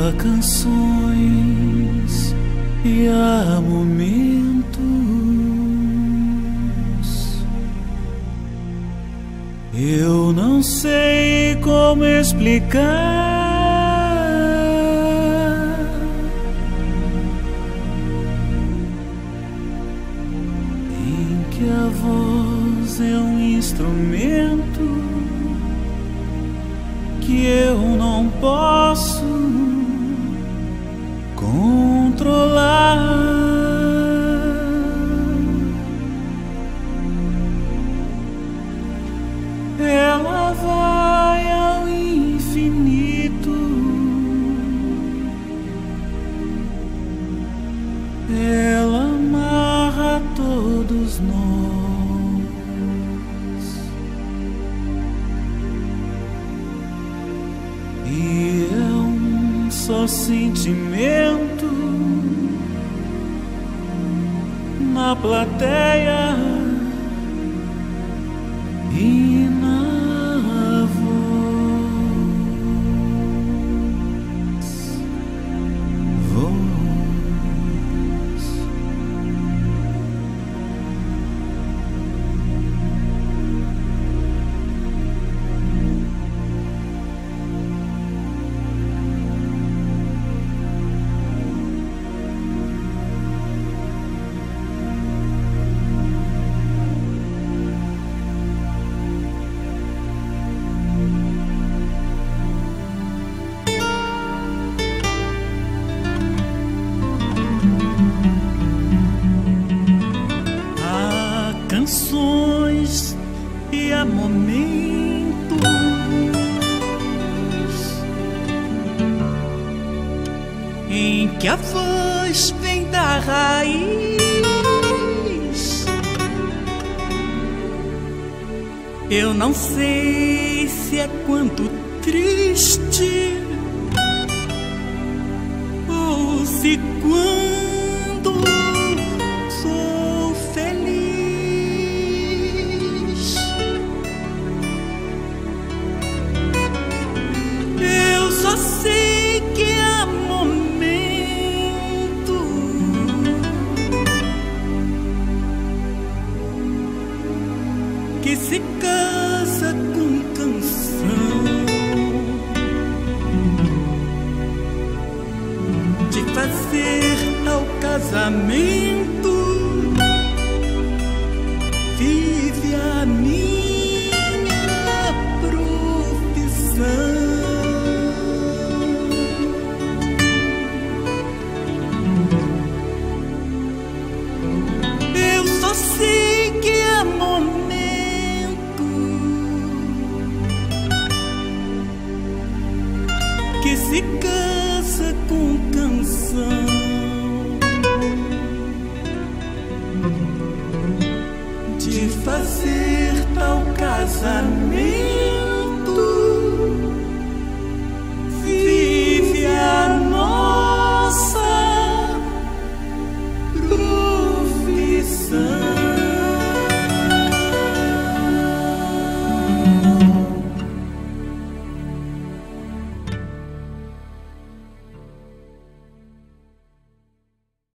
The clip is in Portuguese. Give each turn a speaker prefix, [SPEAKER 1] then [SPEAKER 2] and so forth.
[SPEAKER 1] Há canções e há momentos. Eu não sei como explicar. Em que a voz é um instrumento que eu não posso controlar. Ela vai ao infinito, ela amarra todos nós. E é um só sentimento na plateia e na voz. Canções e há momentos em que a voz vem da raiz. Eu não sei se é quanto triste ou se quando sou feliz. Eu só sei que há momento que se casa com canção, de fazer tal casamento